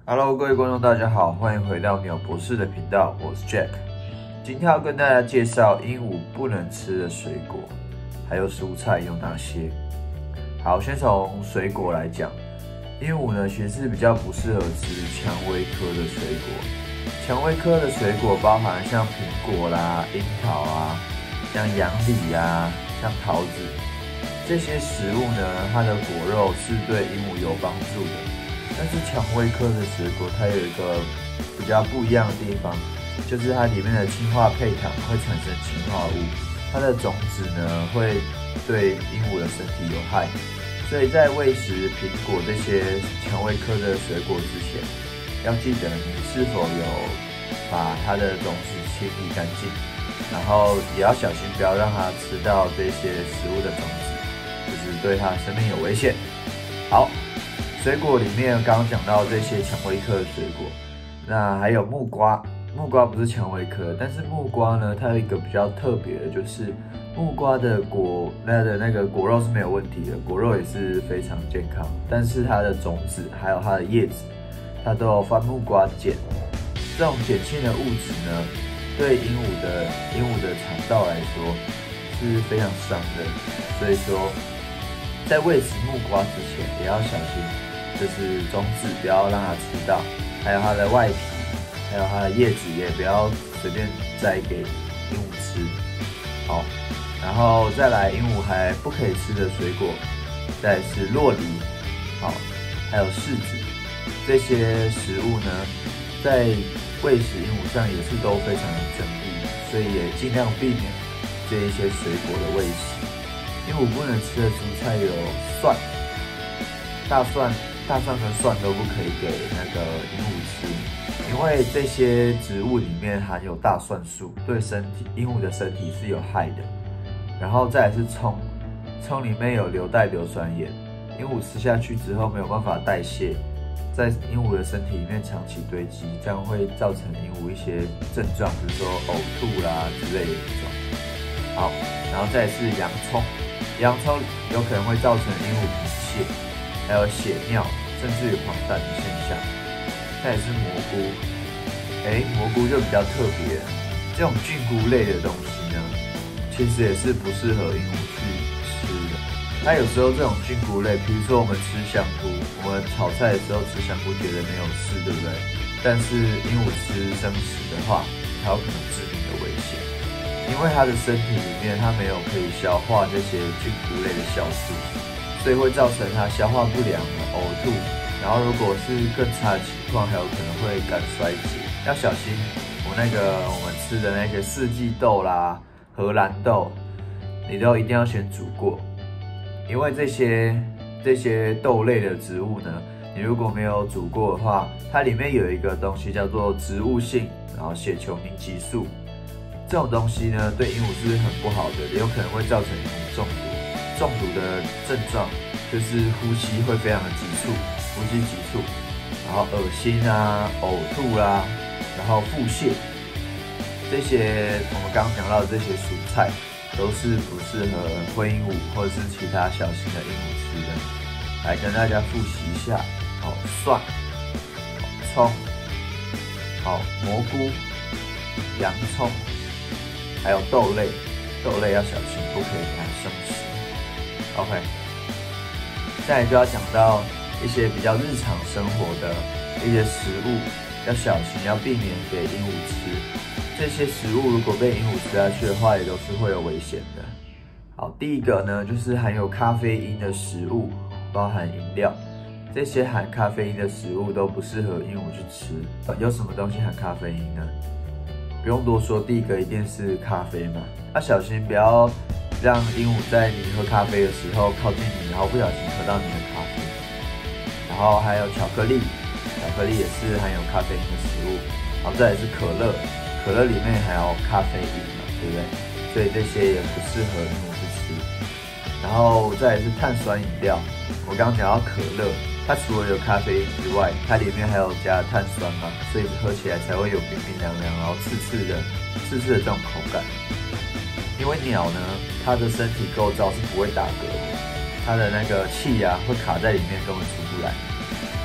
Hello， 各位观众，大家好，欢迎回到鸟博士的频道，我是 Jack。今天要跟大家介绍鹦鹉不能吃的水果，还有蔬菜有哪些。好，先从水果来讲，鹦鹉呢其实是比较不适合吃蔷薇科的水果。蔷薇科的水果包含像苹果啦、樱桃啊、像杨梨啊、像桃子这些食物呢，它的果肉是对鹦鹉有帮助的。但是蔷薇科的水果，它有一个比较不一样的地方，就是它里面的氢化配糖会产生氰化物，它的种子呢会对鹦鹉的身体有害，所以在喂食苹果这些蔷薇科的水果之前，要记得你是否有把它的种子清理干净，然后也要小心不要让它吃到这些食物的种子，就是对它的生命有危险。好。水果里面刚刚讲到这些蔷薇科的水果，那还有木瓜。木瓜不是蔷薇科，但是木瓜呢，它有一个比较特别的，就是木瓜的那个果肉是没有问题的，果肉也是非常健康。但是它的种子还有它的叶子，它都有番木瓜碱。这种碱性的物质呢，对鹦鹉的肠道来说是非常伤的。所以说，在喂食木瓜之前，也要小心。就是种子不要让它吃到，还有它的外皮，还有它的叶子也不要随便摘给鹦鹉吃。好，然后再来鹦鹉还不可以吃的水果，再来是酪梨，好，还有柿子，这些食物呢，在喂食鹦鹉上也是都非常的争议，所以也尽量避免这一些水果的喂食。鹦鹉不能吃的蔬菜有蒜、大蒜跟蒜都不可以给那个鹦鹉吃，因为这些植物里面含有大蒜素，对鹦鹉的身体是有害的。然后再来是葱，葱里面有硫代硫酸盐，鹦鹉吃下去之后没有办法代谢，在鹦鹉的身体里面长期堆积，这样会造成鹦鹉一些症状，比如说呕吐啦之类的症状。好，然后再来是洋葱，洋葱有可能会造成鹦鹉贫血。还有血尿，甚至于黄疸的现象。再来是蘑菇，蘑菇就比较特别，这种菌菇类的东西呢，其实也是不适合鹦鹉去吃的。它有时候这种菌菇类，比如说我们吃香菇，我们炒菜的时候吃香菇觉得没有事，对不对？但是鹦鹉吃生食的话，它有可能致命的危险，因为它的身体里面它没有可以消化这些菌菇类的酵素。所以会造成它消化不良、呕吐，然后如果是更差的情况，还有可能会肝衰竭。要小心，我们吃的那个四季豆啦、荷兰豆，你都一定要先煮过，因为这些豆类的植物呢，你如果没有煮过的话，它里面有一个东西叫做植物性血球凝集素，这种东西呢对鹦鹉是很不好的，也有可能会造成鹦鹉中毒。中毒的症状就是呼吸会非常的急促，然后恶心啊、呕吐啦，然后腹泻，这些我们刚刚讲到的这些蔬菜都是不适合灰鹦鹉或者是其他小型的鹦鹉吃的。来跟大家复习一下，好，蒜、葱、好蘑菇、洋葱，还有豆类要小心，不可以给它生食。OK， 再来就要讲到一些比较日常生活的一些食物，要小心，要避免给鹦鹉吃。这些食物如果被鹦鹉吃下去的话，也都是会有危险的。好，第一个呢，就是含有咖啡因的食物，包含饮料，这些含咖啡因的食物都不适合鹦鹉去吃。有什么东西含咖啡因呢？不用多说，第一个一定是咖啡嘛。要小心不要让鹦鹉在你喝咖啡的时候靠近你，然后不小心喝到你的咖啡。然后还有巧克力也是含有咖啡因的食物。然后再来是可乐里面含有咖啡因嘛，对不对？所以这些也不适合鹦鹉去吃。然后再来是碳酸饮料，我刚刚讲到可乐，它除了有咖啡因之外，它里面还有加碳酸嘛，所以喝起来才会有冰冰凉凉，然后刺刺的这种口感。因为鸟呢，它的身体构造是不会打嗝的，它的那个气啊会卡在里面，根本出不来。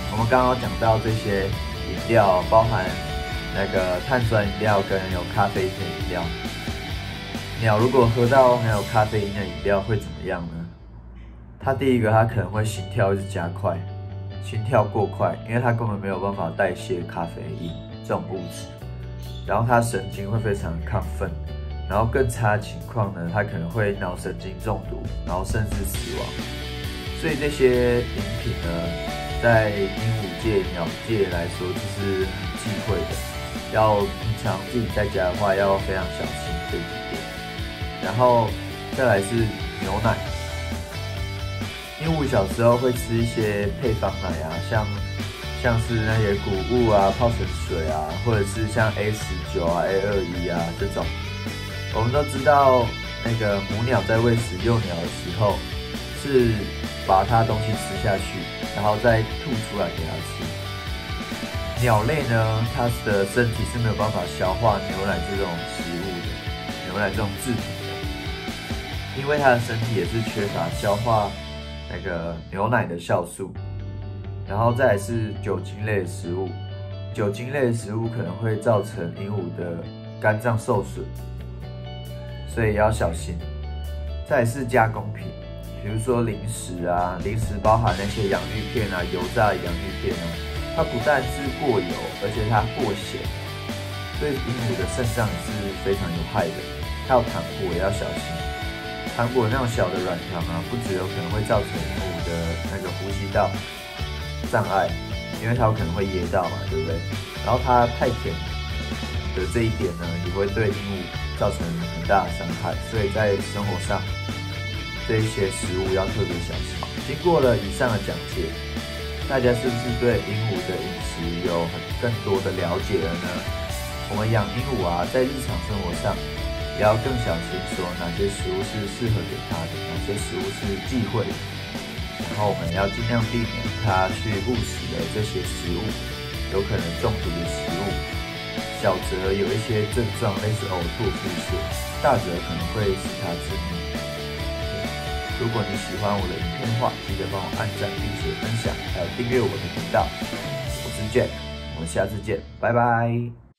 我们刚刚讲到这些饮料，包含那个碳酸饮料跟有咖啡因的饮料。鸟如果喝到含有咖啡因的饮料会怎么样呢？它第一个，它可能会心跳一直加快，心跳过快，因为它根本没有办法代谢咖啡因这种物质，然后它神经会非常亢奋，然后更差的情况呢，它可能会脑神经中毒，然后甚至死亡。所以这些饮品呢，在鹦鹉界、鸟界来说，就是很忌讳的。要平常自己在家的话，要非常小心这几点。然后再来是牛奶。鹦鹉小时候会吃一些配方奶啊，像是那些谷物啊，泡成水啊，或者是像 A19啊、A21啊这种。我们都知道，那个母鸟在喂食幼鸟的时候，是把它东西吃下去，然后再吐出来给它吃。鸟类呢，它的身体是没有办法消化牛奶这种食物的，牛奶这种制品的，因为它的身体也是缺乏消化那个牛奶的酵素。然后再来是酒精类的食物，酒精类的食物可能会造成鹦鹉的肝脏受损，所以要小心。再来是加工品，比如说零食啊，零食包含那些洋芋片啊，油炸的洋芋片啊，它不但是过油，而且它过咸，对鹦鹉的肾脏也是非常有害的。还有糖果也要小心，糖果那种小的软糖啊，不只有可能会造成鹦鹉的那个呼吸道障碍，因为它有可能会噎到嘛，对不对？然后它太甜的这一点呢，也会对鹦鹉造成很大的伤害，所以在生活上这一些食物要特别小心。经过了以上的讲解，大家是不是对鹦鹉的饮食有更多的了解了呢？我们养鹦鹉啊，在日常生活上也要更小心，说哪些食物是适合给它的，哪些食物是忌讳的。然后我们要尽量避免它去误食的这些食物，有可能中毒的食物。小则有一些症状类似呕吐、腹泻，大则可能会使它致命。如果你喜欢我的影片的话，记得帮我按赞、并且分享，还有订阅我的频道。我是 Jack，我们下次见，拜拜。